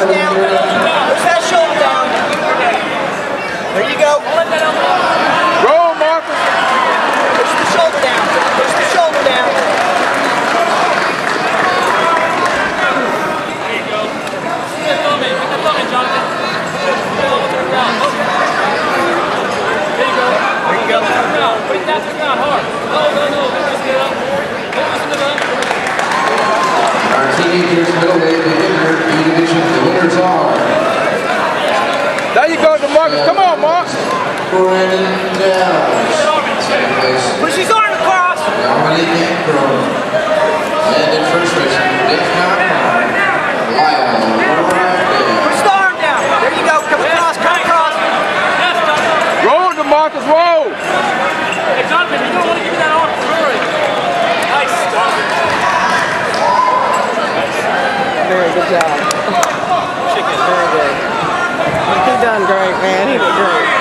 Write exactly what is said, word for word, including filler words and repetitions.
down. Push that shoulder down. There you go. Roll, Marcus. Push the shoulder down. Push the shoulder down. There you go. Get that thumb in. Get that thumb in, Jonathan. There you go. There you go. Put it down to the ground hard. No, no, no. Just get up. Focus on the gun. Our teenagers middleweight beginner E division, the winners are There you go, DeMarcus. Come on, Mark. Brandon Downs, second place, Push his arm across. Dominic Ankrum, and in first place, Dick Mountain, Lyle Ryan. Push the arm down. There you go. Come across. Come across. Roll, DeMarcus. Roll. Hey, Jonathan, you don't want to give me that arm. Hurry. Nice. Very good job. Chicken. Very good. He done great, man. He did great.